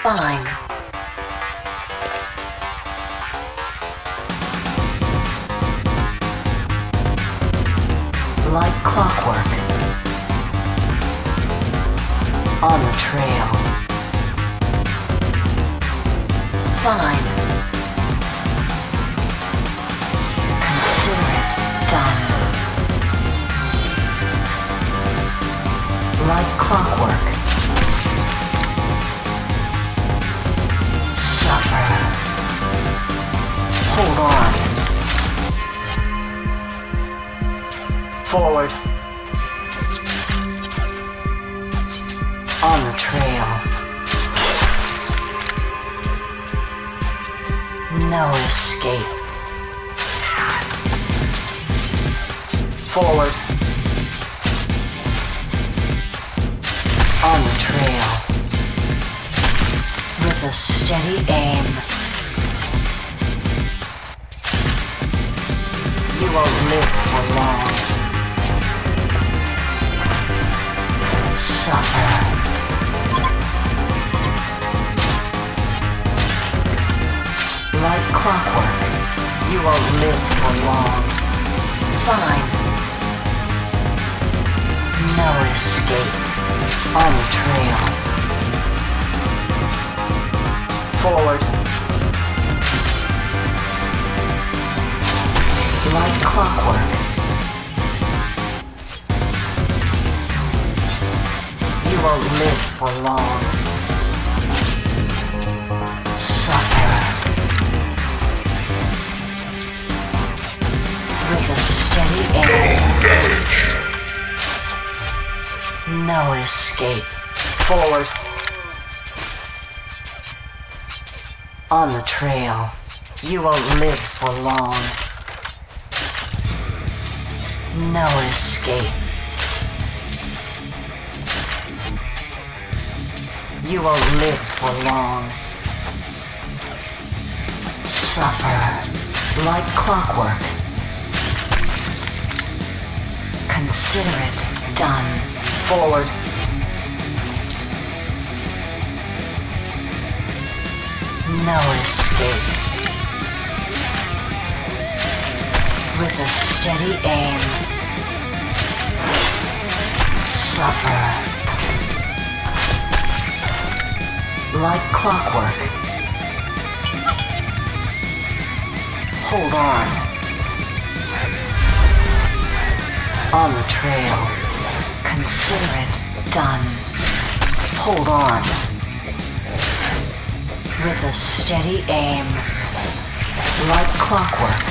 Fine. Like clockwork. On the trail. Fine. Consider it done. Like clockwork. Suffer. Hold on. Forward. On the trail. No escape. Forward. On the trail. With a steady aim. You won't live for long. Suffer. Like clockwork, you won't live for long. Fine. No escape. On the trail. Forward. Like clockwork. You won't live for long. Suffer. With a steady aim. No escape. Forward. On the trail. You won't live for long. No escape. You won't live for long. Suffer. Like clockwork. Consider it done. Forward. No escape. With a steady aim. Suffer. Like clockwork. Hold on. On the trail. Consider it done. Hold on. With a steady aim. Like clockwork.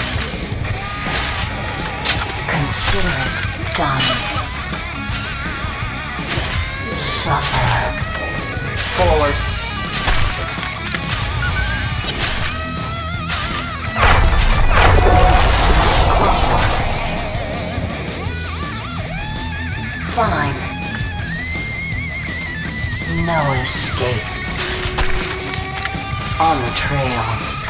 Consider it done. Suffer. Forward. Clockwork. Fine. No escape. On the trail.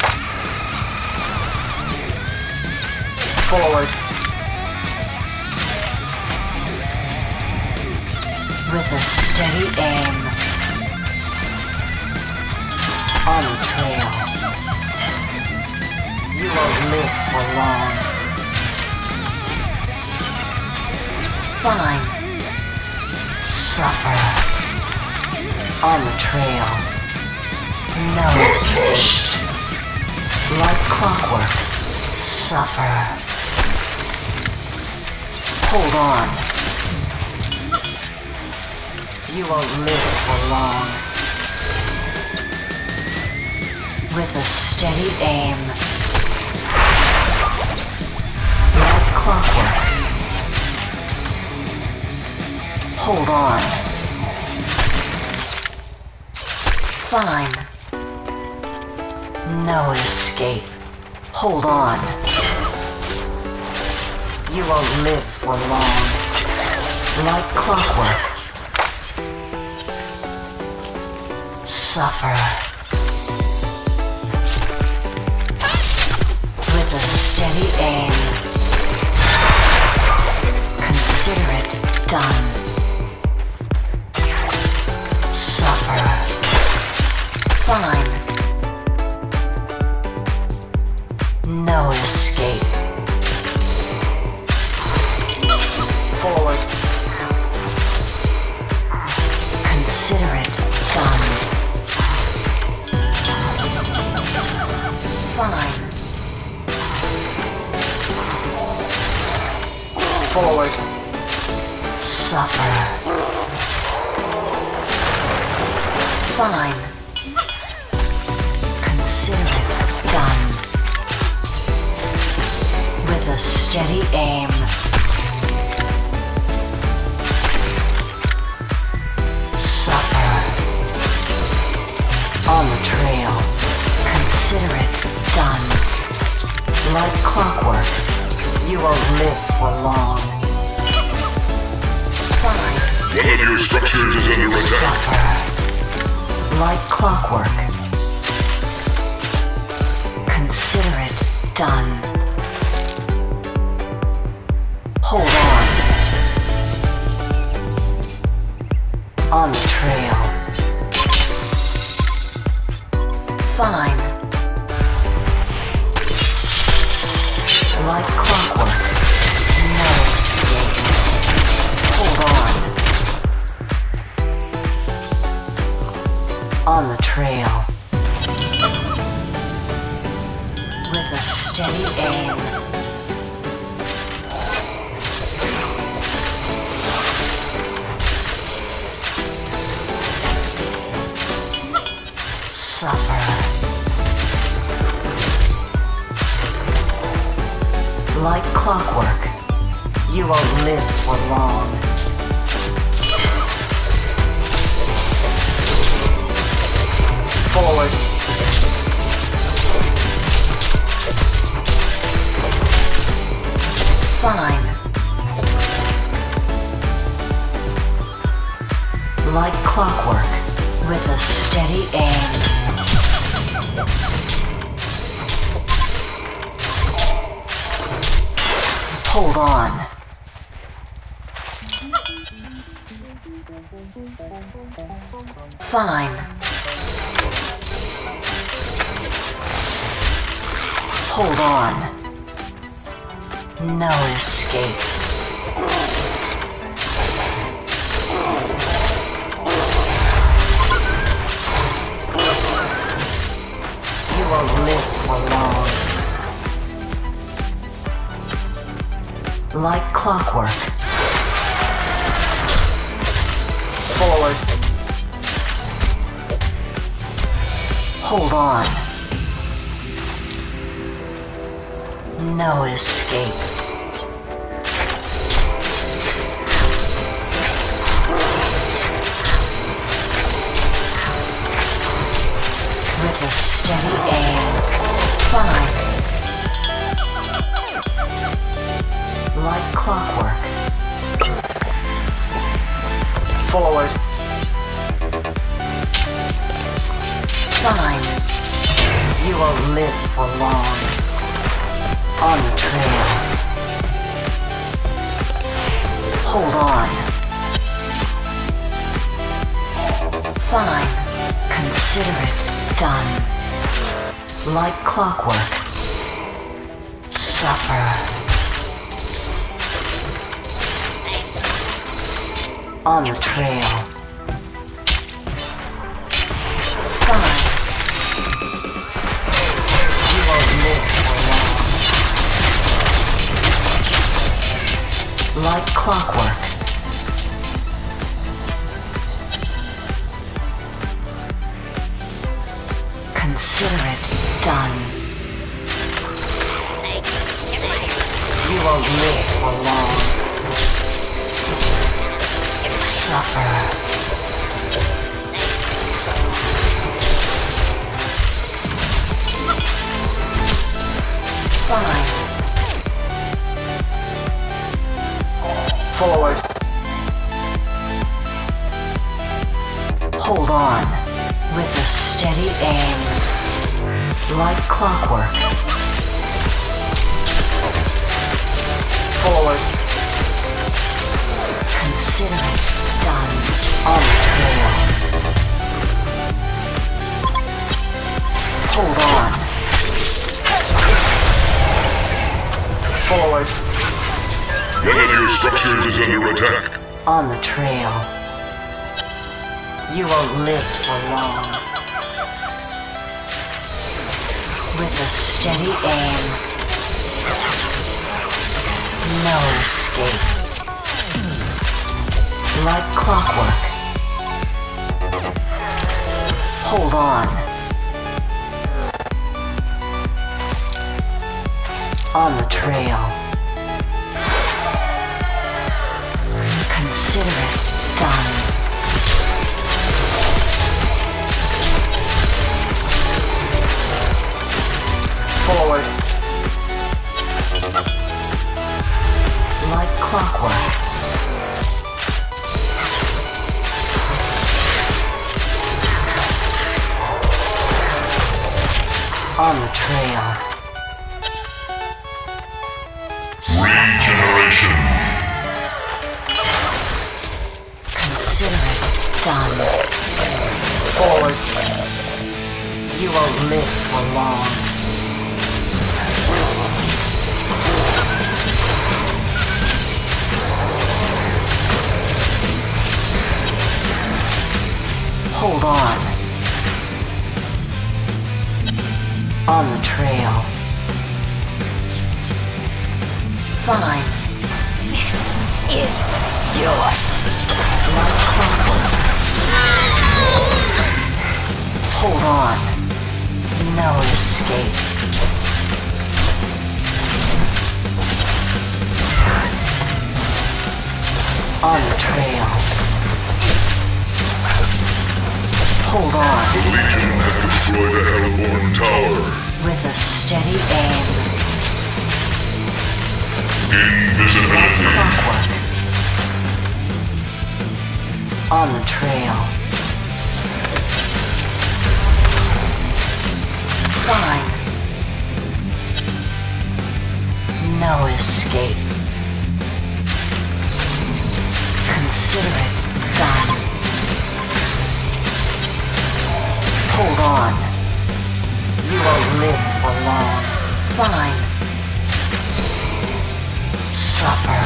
Forward. With a steady aim. On the trail. You won't live for long. Fine. Suffer. On the trail. No escape. Like clockwork. Suffer. Hold on. You won't live for long. With a steady aim. Like clockwork. Hold on. Fine. No escape. Hold on. You won't live for long. Like clockwork. Suffer. With a steady aim. Consider it done. Suffer. Fine. No escape. Forward. Consider it done. Fine. Forward. Suffer. Fine. Consider it done. With a steady aim. Suffer. On the trail. Consider it done. Like clockwork, you won't live for long. Fine. One of your structures is under attack. Suffer. Like clockwork. Consider it done. Hold on. On the trail. Fine. Like clockwork. No escape. Hold on. On the trail. With a steady aim. Suffer. Like clockwork, you won't live for long. Forward. Fine. Like clockwork, with a steady aim. Hold on. Fine. Hold on. No escape. You won't live for long. Like clockwork. Forward. Hold on. No escape. With a steady aim. Fine. Like clockwork. Forward. Fine. You won't live for long. On the trail. Hold on. Fine. Consider it done. Like clockwork. Suffer. On the trail. Fine. You won't live for long. Like clockwork. Consider it done. You won't live for long. Suffer. Fine. Forward. Hold on. With a steady aim. Like clockwork. Forward. Consider it done. On the trail. structures is under attack. On the trail. You won't live for long. With a steady aim. No escape. Like clockwork. Hold on. On the trail. Consider it done. Forward. Like clockwork. On the trail. Regeneration. Consider it done. Forward. You won't live for long. Hold on. On the trail. Fine. This is yours. Like clockwork. Hold on. No escape. On the trail. Hold on. The Legion have destroyed the Hellborn Tower. With a steady aim. Invisibility. Clockwork. On the trail. Fine. No escape. Consider it done. Hold on. You won't live for long. Fine. Suffer.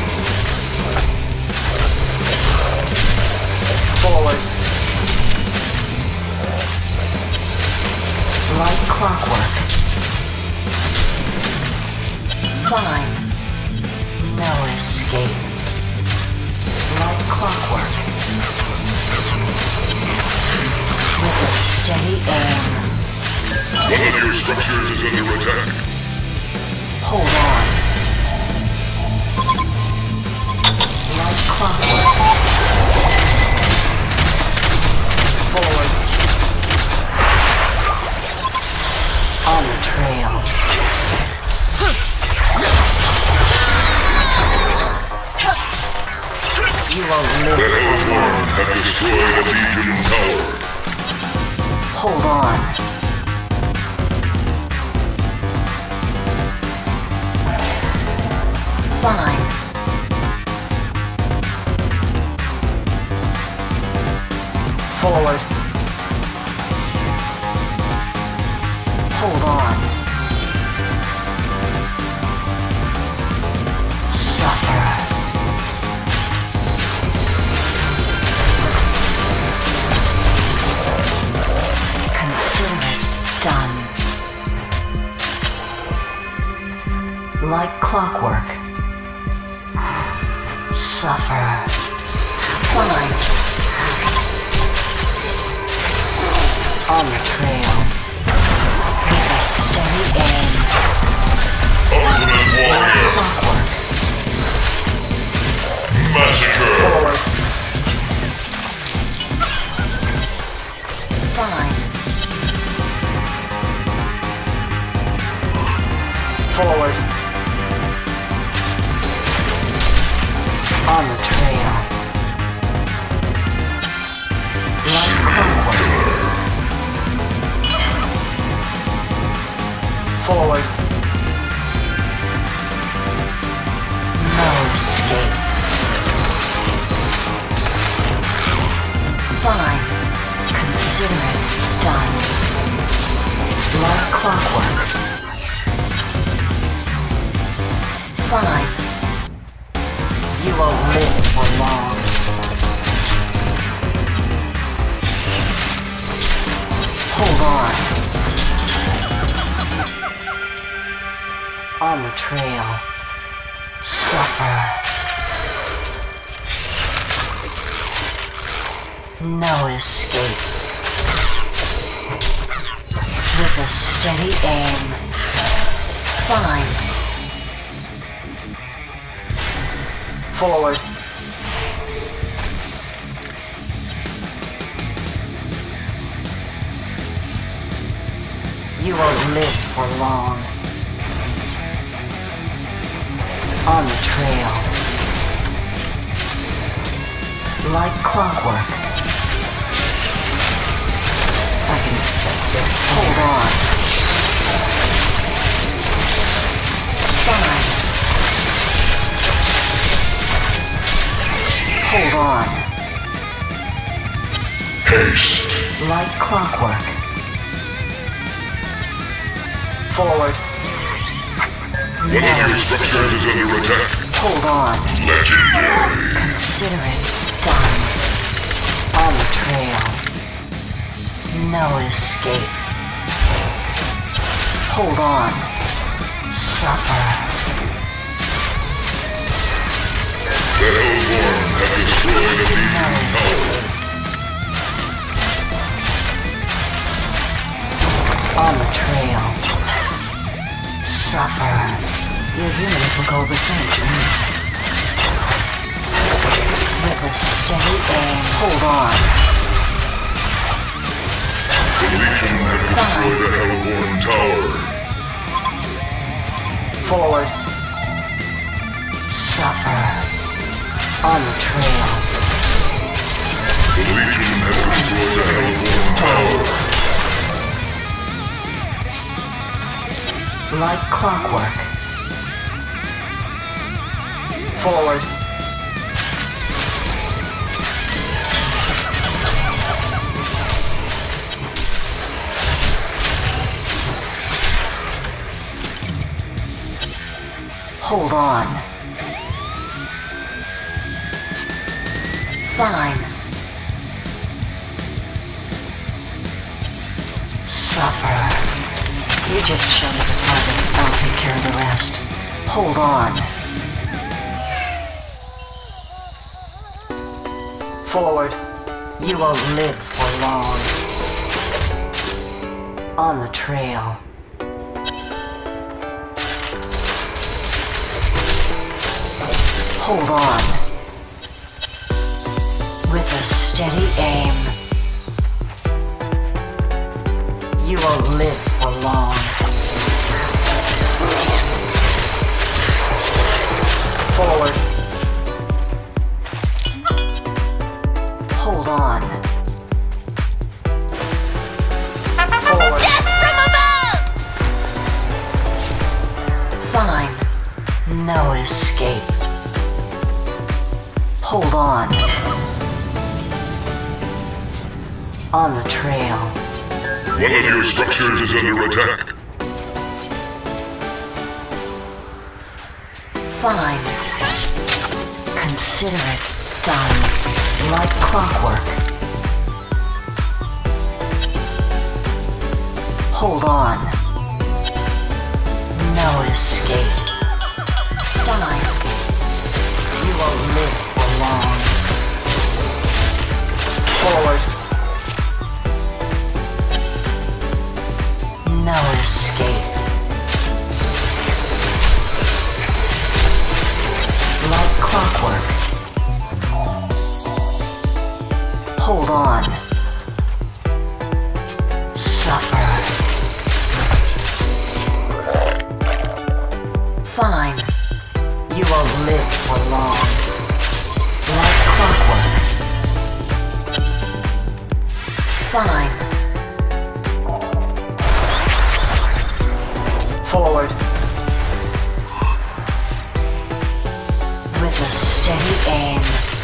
Forward. Like clockwork. Fine. No escape. Like clockwork. With a steady aim. One of your structures is under attack. Hold on. Like clockwork. Forward. On the trail. You won't live The for long. Hellborn have destroyed a Legion Tower. Hold on. Fine. Forward. Hold on. Suffer. Consider it done. Like clockwork. Suffer. Fine. On the trail. With a steady aim. Ultimate Like Warrior. clockwork. Massacre. Forward. Fine. Forward. On the trail. Like clockwork. Forward. No escape. Fine. Consider it done. Like clockwork. Fine. You won't live for long. Hold on. On the trail. Suffer. No escape. With a steady aim. Fine. Forward. You won't live for long. On the trail. Like clockwork. I can sense their fear. Hold on. Fine. Hold on. Haste. Like clockwork. Forward. One of your structures is under attack. Hold on. Legendary. Consider it done. On the trail. No escape. Hold on. Suffer. The Hellborn have destroyed a No Legion tower. escape. On the trail. Suffer. Your humans look all the same to me. With a steady aim. Hold on. The Legion have destroyed a Hellborn tower. Forward. Suffer. On the trail. The Legion have destroyed a Hellborn tower. Like clockwork. Forward. Hold on. Fine. Suffer. You just show me the target. I'll take care of the rest. Hold on. Forward. You won't live for long. On the trail. Hold on. With a steady aim. You won't live for long. Forward. Hold on. Forward. Death from above! Fine. No escape. Hold on. On the trail. One of your structures is under attack. Fine. Consider it done. Like clockwork. Hold on. No escape. Fine. You won't live for long. Forward. No escape. Like clockwork. Hold on. Suffer. Fine. You won't live for long. Like clockwork. Fine. Forward. With a steady aim.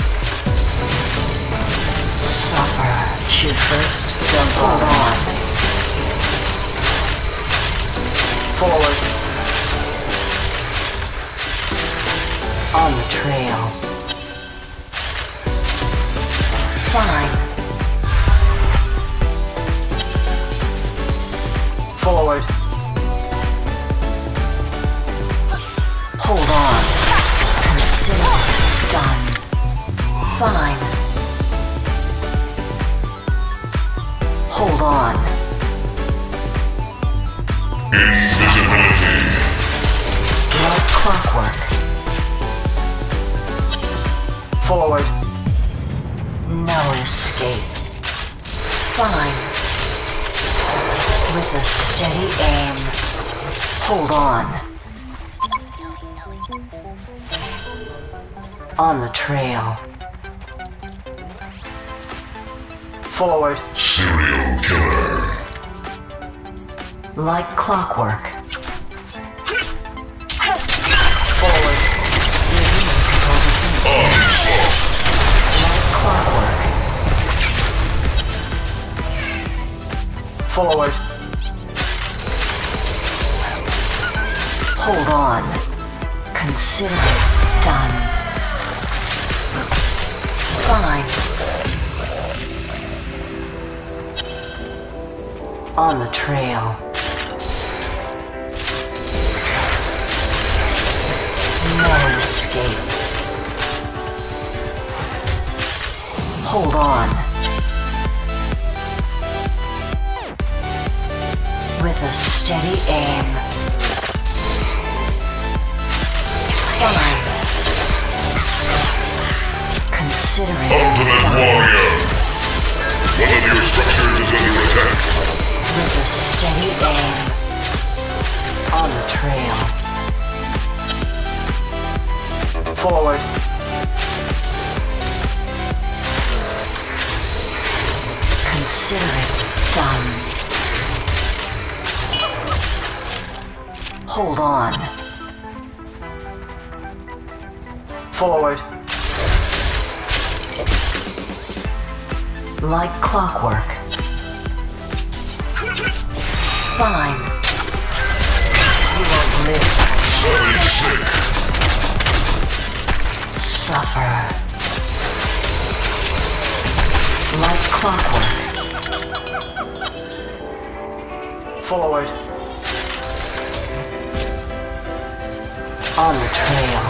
Suffer. Shoot first, don't hold on. Forward. On the trail. Fine. Forward. Hold on. Consider it done. Fine. Hold on. Invisibility. Like clockwork. Forward. No escape. Fine. With a steady aim. Hold on. On the trail. Forward. Serial killer. Like clockwork. Forward. Your humans have told us Onslaught. like clockwork. Forward. Hold on. Consider it done. Fine. On the trail. No escape. Hold on. With a steady aim. Fine. Consider it Ultimate done. warrior. One of your structures is under attack. With a steady aim. On the trail. Forward. Consider it done. Hold on. Forward. Like clockwork. Fine. You won't live. Savage sick. Suffer. Like clockwork. Forward. On the trail.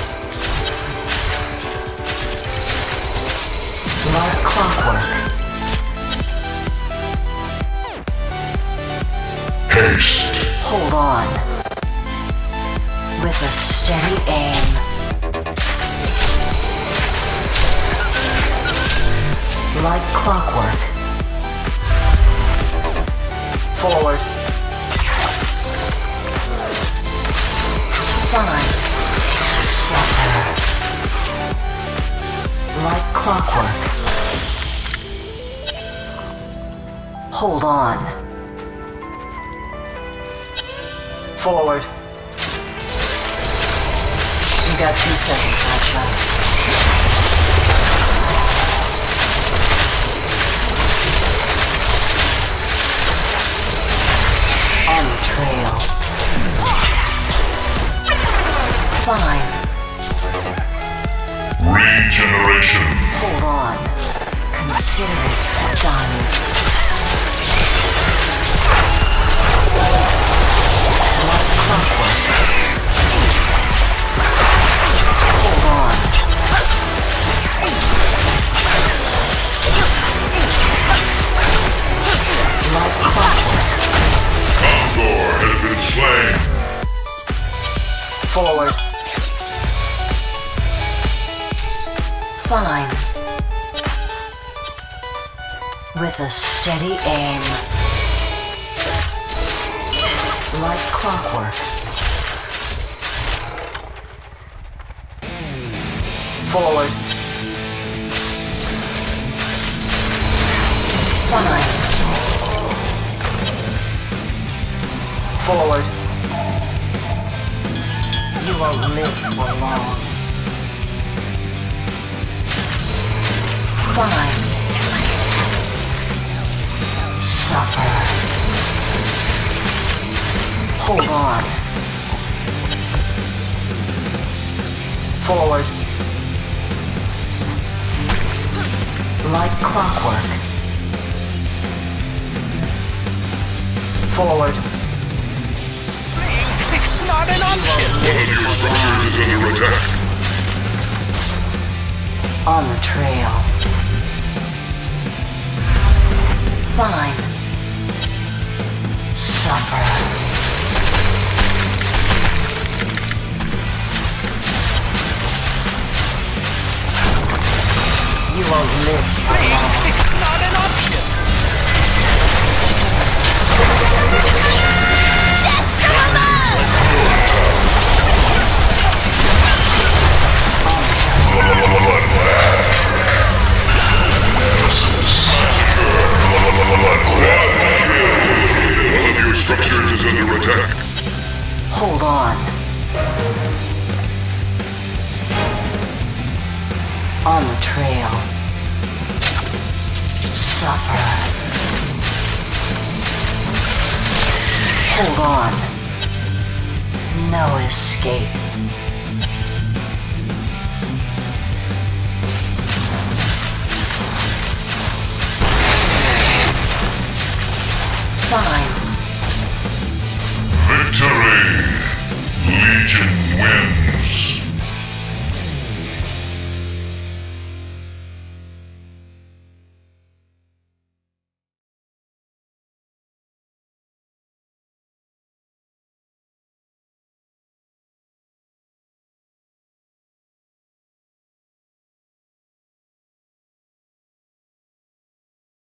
Like clockwork. Haste. Hold on. With a steady aim. Like clockwork. Forward. Fine. Suffer. Like clockwork. Hold on. Forward. You got 2 seconds, Hotshot. On the trail. Fine. Regeneration. Hold on. Consider it done. Like clockwork. Hold on. Like clockwork. Condor has been slain. Forward. Fine. With a steady aim. Like clockwork. Forward. Fine. Forward. You won't live for long. Fine. Suffer. Hold on. Forward. Like clockwork. Forward. It's not an option. One of your structures is under attack. On the trail. Fine. Suffer. You won't live for long. It's not an option. One of your structures is under attack. Hold on. On the trail. Suffer. Hold on. No escape. Fine. Victory! Legion wins.